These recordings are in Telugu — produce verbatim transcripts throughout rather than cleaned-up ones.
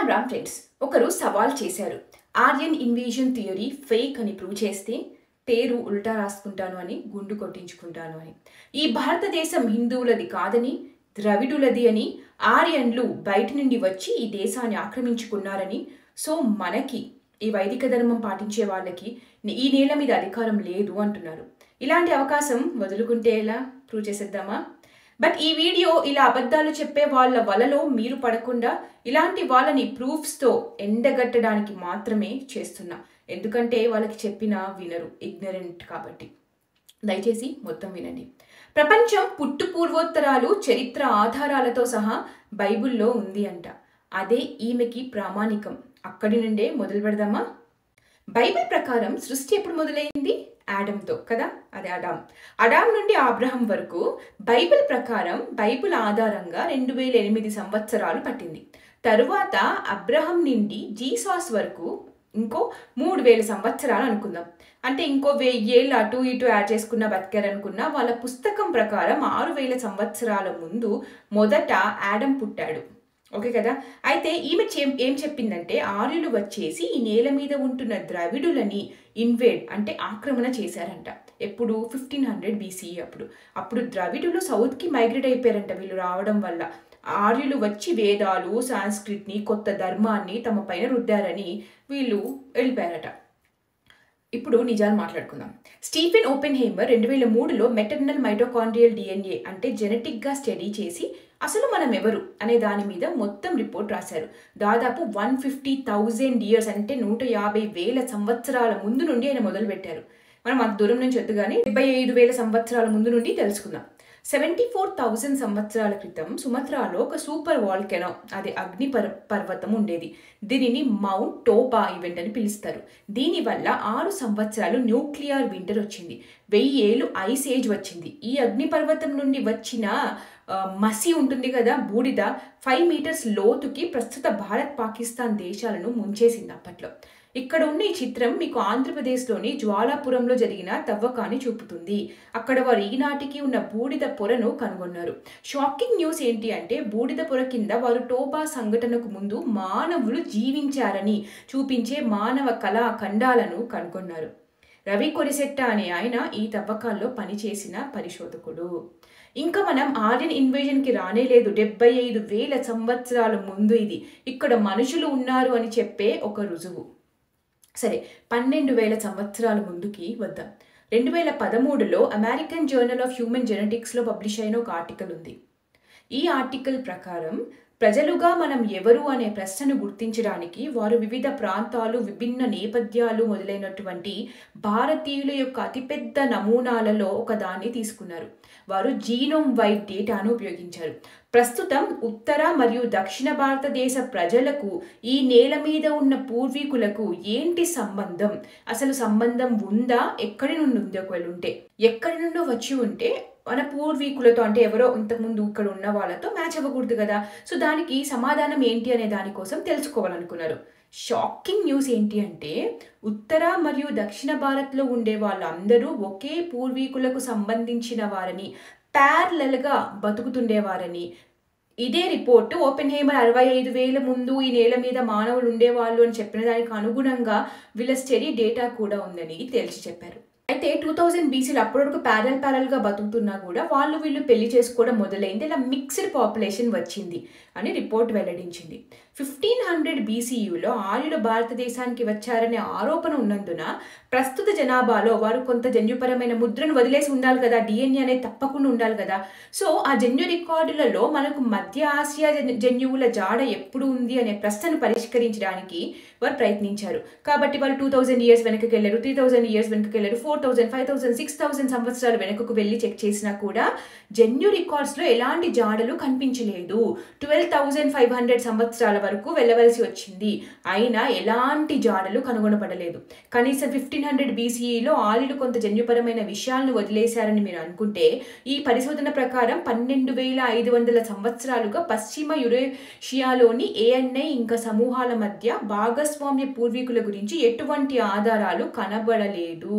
రామ్ రామ్ ఫ్రెండ్స్, ఒకరు సవాల్ చేశారు. ఆర్యన్ ఇన్వేజన్ థియరీ ఫేక్ అని ప్రూవ్ చేస్తే పేరు ఉల్టా రాసుకుంటాను అని, గుండు కొట్టించుకుంటాను అని. ఈ భారతదేశం హిందువులది కాదని, ద్రవిడులది అని, ఆర్యన్లు బయట నుండి వచ్చి ఈ దేశాన్ని ఆక్రమించుకున్నారని, సో మనకి ఈ వైదిక ధర్మం పాటించే వాళ్ళకి ఈ నేల మీద అధికారం లేదు అంటున్నారు. ఇలాంటి అవకాశం వదులుకుంటే ఎలా? ప్రూవ్ చేసేద్దామా? బట్ ఈ వీడియో ఇలా అబద్ధాలు చెప్పే వాళ్ళ వలలో మీరు పడకుండా ఇలాంటి వాళ్ళని ప్రూఫ్స్తో ఎండగట్టడానికి మాత్రమే చేస్తున్నా. ఎందుకంటే వాళ్ళకి చెప్పినా వినరు, ఇగ్నరెంట్ కాబట్టి. దయచేసి మొత్తం వినండి. ప్రపంచం పుట్టు పూర్వోత్తరాలు చరిత్ర ఆధారాలతో సహా బైబిల్లో ఉంది అంట. అదే ఈమెకి ప్రామాణికం. అక్కడి నుండే మొదలు పెడదామా? బైబిల్ ప్రకారం సృష్టి ఎప్పుడు మొదలైంది? ఆడంతో కదా, అదే అడామ్. అడామ్ నుండి అబ్రహం వరకు బైబిల్ ప్రకారం బైబిల్ ఆధారంగా రెండు వేల ఎనిమిది సంవత్సరాలు పట్టింది. తరువాత అబ్రహం నుండి జీసస్ వరకు ఇంకో మూడు వేల సంవత్సరాలు అనుకుందాం. అంటే ఇంకో వెయ్యేళ్ళు అటు ఇటు యాడ్ చేసుకున్న బతికారనుకున్న వాళ్ళ పుస్తకం ప్రకారం ఆరు వేల సంవత్సరాల ముందు మొదట ఆడమ్ పుట్టాడు. ఓకే కదా. అయితే ఈమె ఏం చెప్పిందంటే ఆర్యులు వచ్చేసి ఈ నేల మీద ఉంటున్న ద్రవిడులని ఇన్వేడ్ అంటే ఆక్రమణ చేశారంట. ఎప్పుడు? ఫిఫ్టీన్ హండ్రెడ్ బీసీఈ అప్పుడు. అప్పుడు ద్రవిడులు సౌత్కి మైగ్రేట్ అయిపోయారంట. వీళ్ళు రావడం వల్ల ఆర్యులు వచ్చి వేదాలు, సాంస్క్రిట్ని, కొత్త ధర్మాన్ని తమ పైన రుద్దారని వీళ్ళు వెళ్ళిపోయారట. ఇప్పుడు నిజాలు మాట్లాడుకుందాం. స్టీఫెన్ ఓపెన్హైమర్ రెండు వేల మూడులో మెటర్నల్ మైటోకాండ్రియల్ డిఎన్ఏ అంటే జెనెటిక్గా స్టడీ చేసి అసలు మనం ఎవరు అనే దాని మీద మొత్తం రిపోర్ట్ రాశారు. దాదాపు వన్ ఫిఫ్టీ థౌజండ్ ఇయర్స్ అంటే నూట యాభై వేల సంవత్సరాల ముందు నుండి ఆయన మొదలుపెట్టారు. మనం అంత దూరం నుంచి వద్దు కానీ డెబ్బై ఐదు వేల సంవత్సరాల ముందు నుండి తెలుసుకుందాం. సెవెంటీ ఫోర్ థౌజండ్ సంవత్సరాల క్రితం సుమత్రాలో ఒక సూపర్ వాల్కెనో, అదే అగ్ని పర్ పర్వతం ఉండేది. దీనిని మౌంట్ టోబా ఈవెంట్ అని పిలుస్తారు. దీనివల్ల ఆరు సంవత్సరాలు న్యూక్లియర్ వింటర్ వచ్చింది. వెయ్యి ఏళ్ళు ఐస్ ఏజ్ వచ్చింది. ఈ అగ్ని పర్వతం నుండి వచ్చిన మసి ఉంటుంది కదా, బూడిద, ఫైవ్ మీటర్స్ లోతుకి ప్రస్తుత భారత్, పాకిస్తాన్ దేశాలను ముంచేసింది అప్పట్లో. ఇక్కడ ఉన్న ఈ చిత్రం మీకు ఆంధ్రప్రదేశ్లోని జ్వాలాపురంలో జరిగిన తవ్వకాన్ని చూపుతుంది. అక్కడ వారు ఈనాటికి ఉన్న బూడిద పొరను కనుగొన్నారు. షాకింగ్ న్యూస్ ఏంటి అంటే బూడిద పొర కింద వారు టోబా సంఘటనకు ముందు మానవులు జీవించారని చూపించే మానవ కళా ఖండాలను కనుగొన్నారు. రవి కొరిసెట్ట అనే ఆయన ఈ తవ్వకాల్లో పనిచేసిన పరిశోధకుడు. ఇంకా మనం ఆర్యన్ ఇన్వేజన్కి రానే లేదు. డెబ్బై ఐదు వేల సంవత్సరాల ముందు ఇది. ఇక్కడ మనుషులు ఉన్నారు అని చెప్పే ఒక రుజువు. సరే, పన్నెండు వేల సంవత్సరాల ముందుకి వద్దాం. రెండు వేల పదమూడులో అమెరికన్ జర్నల్ ఆఫ్ హ్యూమన్ జెనెటిక్స్లో పబ్లిష్ అయిన ఒక ఆర్టికల్ ఉంది. ఈ ఆర్టికల్ ప్రకారం ప్రజలుగా మనం ఎవరు అనే ప్రశ్నను గుర్తించడానికి వారు వివిధ ప్రాంతాలు, విభిన్న నేపథ్యాలు మొదలైనటువంటి భారతీయుల యొక్క అతిపెద్ద నమూనాలలో ఒకదాన్ని తీసుకున్నారు. వారు జీనోమ్ వైడ్ డేటాను ఉపయోగించారు. ప్రస్తుతం ఉత్తర మరియు దక్షిణ భారతదేశ ప్రజలకు ఈ నేల మీద ఉన్న పూర్వీకులకు ఏంటి సంబంధం? అసలు సంబంధం ఉందా? ఎక్కడి నుండి ఉంది? ఒకవేళ ఉంటే ఎక్కడి నుండో వచ్చి ఉంటే మన పూర్వీకులతో అంటే ఎవరో ఇంతకుముందు ఇక్కడ ఉన్న వాళ్ళతో మ్యాచ్ అవ్వకూడదు కదా. సో దానికి సమాధానం ఏంటి అనే దానికోసం తెలుసుకోవాలనుకున్నారు. షాకింగ్ న్యూస్ ఏంటి అంటే ఉత్తర మరియు దక్షిణ భారత్లో ఉండే వాళ్ళందరూ ఒకే పూర్వీకులకు సంబంధించిన వారని, ప్యారలల్గా బతుకుతుండేవారని. ఇదే రిపోర్టు ఓపెన్హైమర్ అరవై ఐదు వేల ముందు ఈ నేల మీద మానవులు ఉండేవాళ్ళు అని చెప్పిన దానికి అనుగుణంగా వీళ్ళ స్టడీ డేటా కూడా ఉందని తేల్చి చెప్పారు. అయితే టూ థౌజండ్ బీసీలో అప్పటివరకు ప్యారల్ ప్యారల్గా బతుకుతున్నా కూడా వాళ్ళు వీళ్ళు పెళ్లి చేసుకోవడం మొదలైంది. ఇలా మిక్స్డ్ పాపులేషన్ వచ్చింది అని రిపోర్ట్ వెల్లడించింది. ఫిఫ్టీన్ హండ్రెడ్ బీసీయూలో ఆర్యులు భారతదేశానికి వచ్చారనే ఆరోపణ ఉన్నందున ప్రస్తుత జనాభాలో వారు కొంత జన్యుపరమైన ముద్రను వదిలేసి ఉండాలి కదా, డిఎన్ఏ అనేది తప్పకుండా ఉండాలి కదా. సో ఆ జన్యు రికార్డులలో మనకు మధ్య ఆసియా జన్యువుల జాడ ఎప్పుడు ఉంది అనే ప్రశ్నను పరిష్కరించడానికి వారు ప్రయత్నించారు. కాబట్టి వాళ్ళు టూ థౌజండ్ ఇయర్స్ వెనకకి వెళ్ళారు, త్రీ థౌజండ్ ఇయర్స్ వెనకకి వెళ్ళారు, four thousand five thousand six thousand సంవత్సరాలు వెనుకకు వెళ్ళి చెక్ చేసినా కూడా జన్యు రికార్డ్స్లో ఎలాంటి జాడలు కనిపించలేదు. ట్వెల్వ్ థౌజండ్ ఫైవ్ హండ్రెడ్ సంవత్సరాల వరకు వెళ్ళవలసి వచ్చింది, అయినా ఎలాంటి జాడలు కనుగొనబడలేదు. కనీసం ఫిఫ్టీన్ హండ్రెడ్ బీసీఈలో ఆర్యులు కొంత జన్యుపరమైన విషయాలను వదిలేశారని మీరు అనుకుంటే ఈ పరిశోధన ప్రకారం పన్నెండు వేల ఐదు వందల సంవత్సరాలుగా పశ్చిమ యురేషియాలోని ఏఎన్ఐ ఇంకా సమూహాల మధ్య భాగస్వామ్య పూర్వీకుల గురించి ఎటువంటి ఆధారాలు కనబడలేదు, కనుగొన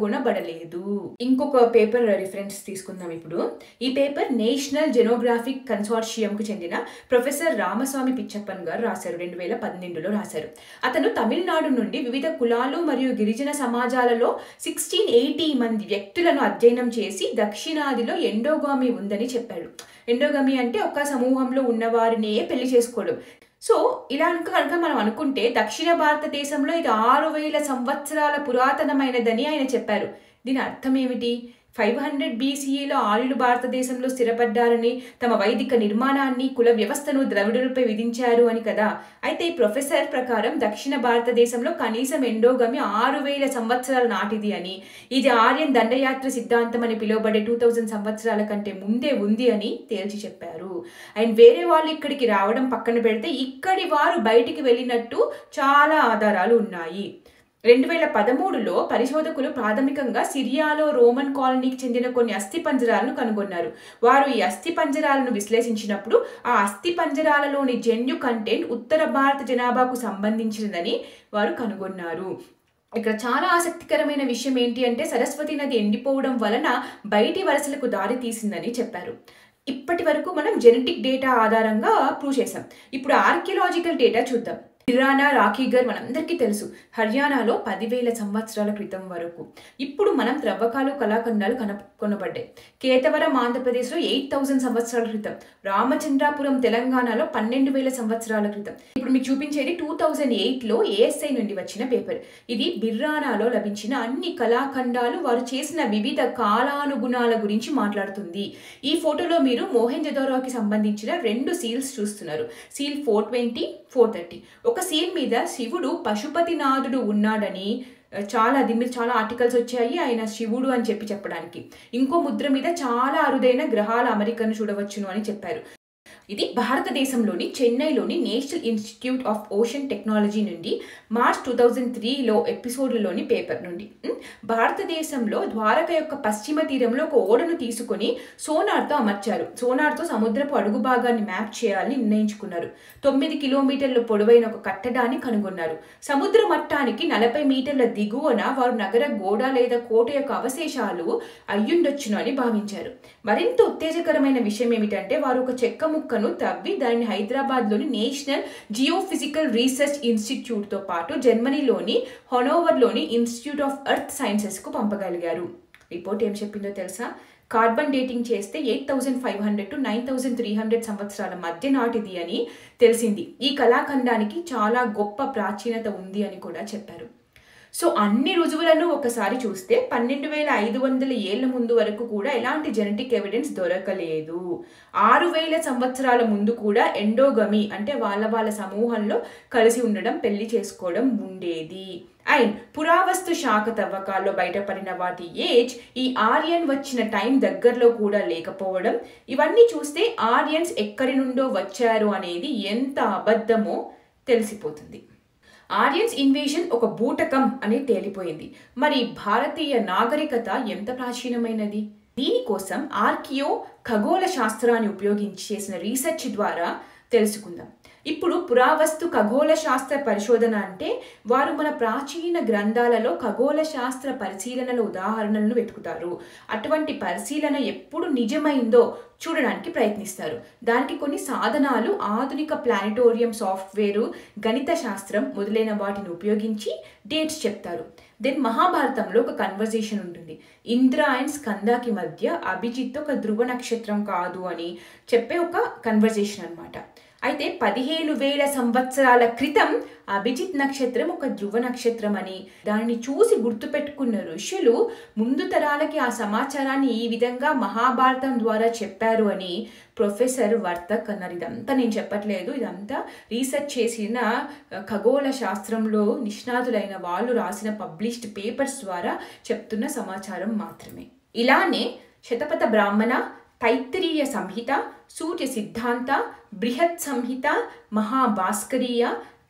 కనుగొనబడలేదు. ఇంకొక పేపర్ రిఫరెన్స్ తీసుకుందాం ఇప్పుడు. ఈ పేపర్ నేషనల్ జెనోగ్రాఫిక్ కన్సార్షియంకు చెందిన ప్రొఫెసర్ రామస్వామి పిచ్చప్పన్ గారు రాశారు. రెండు వేల పన్నెండులో రాశారు. అతను తమిళనాడు నుండి వివిధ కులాలు మరియు గిరిజన సమాజాలలో సిక్స్టీన్ ఎయిటీ మంది వ్యక్తులను అధ్యయనం చేసి దక్షిణాదిలో ఎండోగామి ఉందని చెప్పాడు. ఎండోగామి అంటే ఒక సమూహంలో ఉన్నవారినే పెళ్లి చేసుకోవడం. సో ఇలా కనుక మనం అనుకుంటే దక్షిణ భారతదేశంలో ఇది ఆరు వేల సంవత్సరాల పురాతనమైనదని ఆయన చెప్పారు. దీని అర్థం ఏమిటి? ఫైవ్ హండ్రెడ్ బీసీఈలో ఆర్యులు భారతదేశంలో స్థిరపడ్డారని, తమ వైదిక నిర్మాణాన్ని, కుల వ్యవస్థను ద్రవిడులపై విధించారు అని కదా. అయితే ఈ ప్రొఫెసర్ ప్రకారం దక్షిణ భారతదేశంలో కనీసం ఎండోగమి ఆరు వేల సంవత్సరాల నాటిది అని, ఇది ఆర్యన్ దండయాత్ర సిద్ధాంతం అని పిలువబడే టూ థౌజండ్ సంవత్సరాల కంటే ముందే ఉంది అని తేల్చి చెప్పారు. అండ్ వేరే వాళ్ళు ఇక్కడికి రావడం పక్కన పెడితే ఇక్కడి వారు బయటికి వెళ్ళినట్టు చాలా ఆధారాలు ఉన్నాయి. రెండు వేల పదమూడులో పరిశోధకులు ప్రాథమికంగా సిరియాలో రోమన్ కాలనీకి చెందిన కొన్ని అస్థిపంజరాలను కనుగొన్నారు. వారు ఈ అస్థిపంజరాలను విశ్లేషించినప్పుడు ఆ అస్థిపంజరాలలోని జన్యు కంటెంట్ ఉత్తర భారత జనాభాకు సంబంధించినదని వారు కనుగొన్నారు. ఇక్కడ చాలా ఆసక్తికరమైన విషయం ఏంటి అంటే సరస్వతి నది ఎండిపోవడం వలన బయటి వలసలకు దారి తీసిందని చెప్పారు. ఇప్పటి వరకు మనం జెనెటిక్ డేటా ఆధారంగా ప్రూవ్ చేసాం. ఇప్పుడు ఆర్కియలాజికల్ డేటా చూద్దాం. బిర్రానా రాఖీగర్ మనందరికీ తెలుసు. హర్యానాలో పదివేల సంవత్సరాల క్రితం వరకు. ఇప్పుడు మనం త్రవ్వకాలు కళాఖండాలు కనుగొనబడ్డాయి. కేతవరం ఆంధ్రప్రదేశ్లో ఎయిట్ థౌజండ్ సంవత్సరాల క్రితం, రామచంద్రాపురం తెలంగాణలో పన్నెండు వేల సంవత్సరాల క్రితం. ఇప్పుడు మీకు చూపించేది టూ థౌజండ్ ఎయిట్లో ఏఎస్ఐ నుండి వచ్చిన పేపర్. ఇది బిర్రానాలో లభించిన అన్ని కళాఖండాలు, వారు చేసిన వివిధ కాలానుగుణాల గురించి మాట్లాడుతుంది. ఈ ఫోటోలో మీరు మోహెంజోదారోకి సంబంధించిన రెండు సీల్స్ చూస్తున్నారు. Seal four twenty four thirty. ఒక సీల్ మీద శివుడు పశుపతినాథుడు ఉన్నాడని చాలా దీని మీద చాలా ఆర్టికల్స్ వచ్చాయి, ఆయన శివుడు అని చెప్పి చెప్పడానికి. ఇంకో ముద్ర మీద చాలా అరుదైన గ్రహాల అమరికను చూడవచ్చును అని చెప్పారు. ఇది భారతదేశంలోని చెన్నైలోని national institute of ocean technology నుండి మార్చ్ టూ థౌజండ్ త్రీలో ఎపిసోడ్లోని పేపర్ నుండి. భారతదేశంలో ద్వారక యొక్క పశ్చిమ తీరంలో ఒక ఓడను తీసుకొని సోనార్తో అమర్చారు. సోనార్తో సముద్రపు అడుగు భాగాన్ని మ్యాప్ చేయాలని నిర్ణయించుకున్నారు. తొమ్మిది కిలోమీటర్ల పొడవైన ఒక కట్టడాన్ని కనుగొన్నారు. సముద్ర మట్టానికి నలభై మీటర్ల దిగువన వారు నగర గోడ లేదా కోట యొక్క అవశేషాలు అయ్యుండొచ్చును అని భావించారు. మరింత ఉత్తేజకరమైన విషయం ఏమిటంటే వారు ఒక చెక్క ముక్కను తవ్వి దాన్ని హైదరాబాద్లోని నేషనల్ జియోఫిజికల్ రీసెర్చ్ ఇన్స్టిట్యూట్తో పాటు జర్మనీలోని హనోవర్లోని ఇన్స్టిట్యూట్ ఆఫ్ ఎర్త్ సైన్సెస్కు పంపగలిగారు. రిపోర్ట్ ఏం చెప్పిందో తెలుసా? కార్బన్ డేటింగ్ చేస్తే eight thousand five hundred to nine thousand three hundred సంవత్సరాల మధ్య నాటిది అని తెలిసింది. ఈ కళాఖండానికి చాలా గొప్ప ప్రాచీనత ఉంది అని కూడా చెప్పారు. సో అన్ని రుజువులను ఒకసారి చూస్తే పన్నెండు వేల ఐదు వందల ఏళ్ల ముందు వరకు కూడా ఎలాంటి జెనెటిక్ ఎవిడెన్స్ దొరకలేదు. ఆరు వేల సంవత్సరాల ముందు కూడా ఎండోగమి అంటే వాళ్ళ వాళ్ళ సమూహంలో కలిసి ఉండడం, పెళ్లి చేసుకోవడం ఉండేది. అండ్ పురావస్తు శాఖ తవ్వకాల్లో బయటపడిన వాటి ఏజ్ ఈ ఆర్యన్ వచ్చిన టైం దగ్గరలో కూడా లేకపోవడం, ఇవన్నీ చూస్తే ఆర్యన్స్ ఎక్కడి నుండో వచ్చారు అనేది ఎంత అబద్ధమో తెలిసిపోతుంది. ఆర్యన్స్ ఇన్వేషన్ ఒక బూటకం అని తేలిపోయింది. మరి భారతీయ నాగరికత ఎంత ప్రాచీనమైనది? దీనికోసం ఆర్కియో ఖగోళ శాస్త్రాన్ని ఉపయోగించి చేసిన రీసెర్చ్ ద్వారా తెలుసుకుందాం. ఇప్పుడు పురావస్తు ఖగోళ శాస్త్ర పరిశోధన అంటే వారు మన ప్రాచీన గ్రంథాలలో ఖగోళ శాస్త్ర పరిశీలనల ఉదాహరణలను వెతుకుతారు. అటువంటి పరిశీలన ఎప్పుడు నిజమైందో చూడడానికి ప్రయత్నిస్తారు. దానికి కొన్ని సాధనాలు, ఆధునిక ప్లానిటోరియం సాఫ్ట్వేరు, గణిత శాస్త్రం మొదలైన వాటిని ఉపయోగించి డేట్స్ చెప్తారు. దెన్ మహాభారతంలో ఒక కన్వర్జేషన్ ఉంటుంది. ఇంద్ర అండ్ స్కందాకి మధ్య అభిజిత్ ఒక ధ్రువ నక్షత్రం కాదు అని చెప్పే ఒక కన్వర్జేషన్ అనమాట. అయితే పదిహేను వేల సంవత్సరాల క్రితం అభిజిత్ నక్షత్రం ఒక ధ్రువ నక్షత్రం అని, దాన్ని చూసి గుర్తుపెట్టుకున్న ఋషులు ముందు తరాలకి ఆ సమాచారాన్ని ఈ విధంగా మహాభారతం ద్వారా చెప్పారు అని ప్రొఫెసర్ వర్తక్ అన్నారు. ఇదంతా నేను చెప్పట్లేదు, ఇదంతా రీసెర్చ్ చేసిన ఖగోళ శాస్త్రంలో నిష్ణాతులైన వాళ్ళు రాసిన పబ్లిష్డ్ పేపర్స్ ద్వారా చెప్తున్న సమాచారం మాత్రమే. ఇలానే శతపథ బ్రాహ్మణ, తైత్తిరీయ సంహిత, సూర్య సిద్ధాంత, బృహత్ సంహిత, మహాభాస్కరీయ,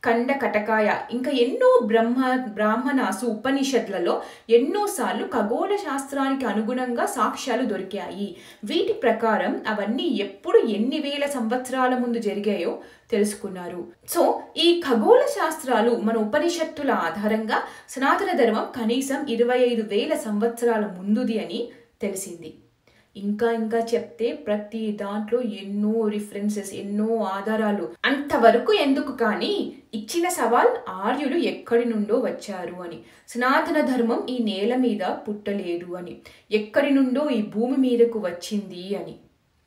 ఖండ కటకాయ ఇంకా ఎన్నో బ్రహ్మ బ్రాహ్మణాసు ఉపనిషత్లలో ఎన్నోసార్లు ఖగోళ శాస్త్రానికి అనుగుణంగా సాక్ష్యాలు దొరికాయి. వీటి ప్రకారం అవన్నీ ఎప్పుడు ఎన్ని వేల సంవత్సరాల ముందు జరిగాయో తెలుసుకున్నారు. సో ఈ ఖగోళ శాస్త్రాలు మన ఉపనిషత్తుల ఆధారంగా సనాతన ధర్మం కనీసం ఇరవై ఐదు వేల సంవత్సరాల ముందుది అని తెలిసింది. ఇంకా ఇంకా చెప్తే ప్రతి దాంట్లో ఎన్నో రిఫరెన్సెస్, ఎన్నో ఆధారాలు. అంతవరకు ఎందుకు కానీ ఇచ్చిన సవాల్ ఆర్యులు ఎక్కడి నుండో వచ్చారు అని, సనాతన ధర్మం ఈ నేల మీద పుట్టలేదు అని, ఎక్కడి నుండో ఈ భూమి మీదకు వచ్చింది అని.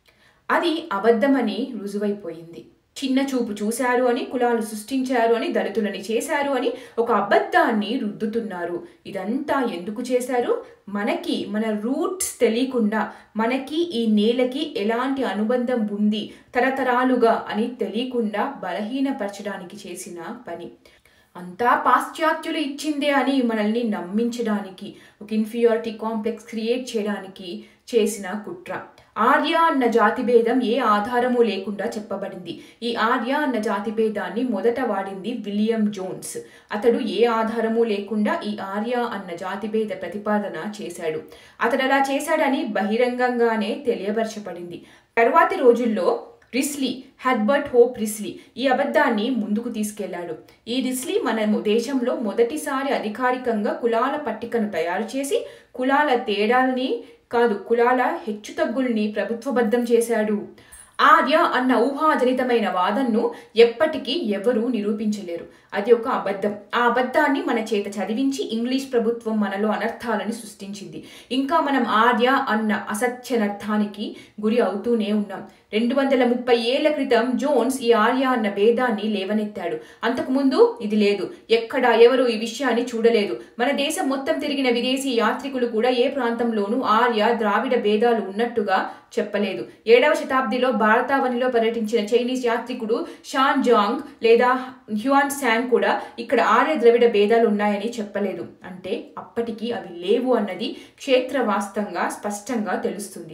అది అబద్ధమని రుజువైపోయింది. చిన్న చూపు చూశారు అని, కులాలు సృష్టించారు అని, దళితులని చేశారు అని ఒక అబద్ధాన్ని రుద్దుతున్నారు. ఇదంతా ఎందుకు చేశారు? మనకి మన రూట్స్ తెలియకుండా, మనకి ఈ నేలకి ఎలాంటి అనుబంధం ఉంది తరతరాలుగా అని తెలియకుండా బలహీనపరచడానికి చేసిన పని. అంతా పాశ్చాత్యులు ఇచ్చిందే అని మనల్ని నమ్మించడానికి, ఒక ఇన్ఫీరియారిటీ కాంప్లెక్స్ క్రియేట్ చేయడానికి చేసిన కుట్ర. ఆర్య అన్న జాతి భేదం ఏ ఆధారము లేకుండా చెప్పబడింది. ఈ ఆర్య అన్న జాతి భేదాన్ని మొదట వాడింది విలియం జోన్స్. అతడు ఏ ఆధారము లేకుండా ఈ ఆర్య అన్న జాతి భేద ప్రతిపాదన చేశాడు. అతడు అలా చేశాడని బహిరంగంగానే తెలియపరచబడింది. తరువాతి రోజుల్లో రిస్లీ, హెర్బర్ట్ హోప్ రిస్లీ ఈ అబద్ధాన్ని ముందుకు తీసుకెళ్లాడు. ఈ రిస్లీ మన దేశంలో మొదటిసారి అధికారికంగా కులాల పట్టికను తయారు చేసి కులాల తేడాల్ని కాదు, కులాల హెచ్చుతగ్గుల్ని ప్రభుత్వబద్ధం చేశాడు. ఆర్య అన్న ఊహాజనితమైన వాదనను ఎప్పటికీ ఎవరూ నిరూపించలేరు. అది ఒక అబద్ధం. ఆ అబద్ధాన్ని మన చేత చదివించి ఇంగ్లీష్ ప్రభుత్వం మనలో అనర్థాలని సృష్టించింది. ఇంకా మనం ఆర్య అన్న అసత్యనర్థానికి గురి అవుతూనే ఉన్నాం. రెండు వందల ముప్పై ఏళ్ల క్రితం జోన్స్ ఈ ఆర్య అన్న భేదాన్ని లేవనెత్తాడు. అంతకుముందు ఇది లేదు. ఎక్కడ ఎవరు ఈ విషయాన్ని చూడలేదు. మన దేశం మొత్తం తిరిగిన విదేశీ యాత్రికులు కూడా ఏ ప్రాంతంలోనూ ఆర్య ద్రావిడ భేదాలు ఉన్నట్టుగా చెప్పలేదు. ఏడవ శతాబ్దిలో భారతావనిలో పర్యటించిన చైనీస్ యాత్రికుడు షాన్ జాంగ్ లేదా హ్యుయాన్ శాంగ్ కూడా ఇక్కడ ఆర్య ద్రవిడ భేదాలు ఉన్నాయని చెప్పలేదు. అంటే అప్పటికి అవి లేవు అన్నది క్షేత్రవాస్తంగా స్పష్టంగా తెలుస్తుంది.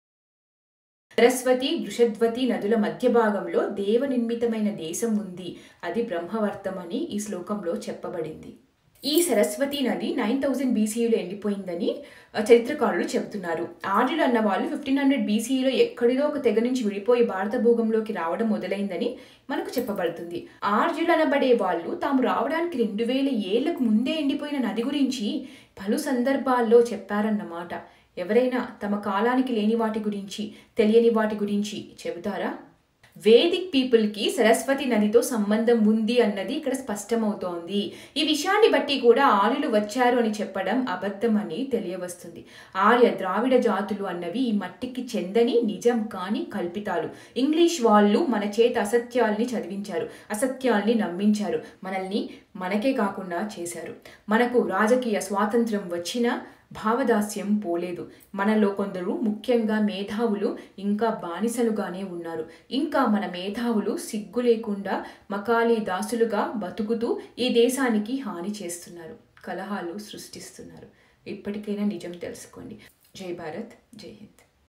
సరస్వతి, వృషద్వతి నదుల మధ్య భాగంలో దేవ నిర్మితమైన దేశం ఉంది. అది బ్రహ్మవర్తం అని ఈ శ్లోకంలో చెప్పబడింది. ఈ సరస్వతి నది నైన్ థౌజండ్ బీసీలో ఎండిపోయిందని చరిత్రకారులు చెబుతున్నారు. ఆర్యులు అన్న వాళ్ళు ఫిఫ్టీన్ హండ్రెడ్ బీసీలో ఎక్కడిదో ఒక తెగ నుంచి విడిపోయి భారత భూగంలోకి రావడం మొదలైందని మనకు చెప్పబడుతుంది. ఆర్యులు అనబడే వాళ్ళు తాము రావడానికి రెండు వేల ఏళ్లకు ముందే ఎండిపోయిన నది గురించి పలు సందర్భాల్లో చెప్పారన్నమాట. ఎవరైనా తమ కాలానికి లేని వాటి గురించి, తెలియని వాటి గురించి చెబుతారా? వేదిక్ పీపుల్కి సరస్వతి నదితో సంబంధం ఉంది అన్నది ఇక్కడ స్పష్టమవుతోంది. ఈ విషయాన్ని బట్టి కూడా ఆర్యులు వచ్చారు అని చెప్పడం అబద్ధం అని తెలియవస్తుంది. ఆర్య ద్రావిడ జాతులు అన్నవి ఈ మట్టికి చెందని, నిజం కాని కల్పితాలు. ఇంగ్లీష్ వాళ్ళు మన చేత అసత్యాల్ని చదివించారు, అసత్యాల్ని నమ్మించారు, మనల్ని మనకే కాకుండా చేశారు. మనకు రాజకీయ స్వాతంత్రం వచ్చినా భావదాస్యం పోలేదు. మనలో కొందరు, ముఖ్యంగా మేధావులు, ఇంకా బానిసలుగానే ఉన్నారు. ఇంకా మన మేధావులు సిగ్గు లేకుండా మకాలి దాసులుగా బతుకుతూ ఈ దేశానికి హాని చేస్తున్నారు, కలహాలు సృష్టిస్తున్నారు. ఇప్పటికైనా నిజం తెలుసుకోండి. జై భారత్, జై హింద్.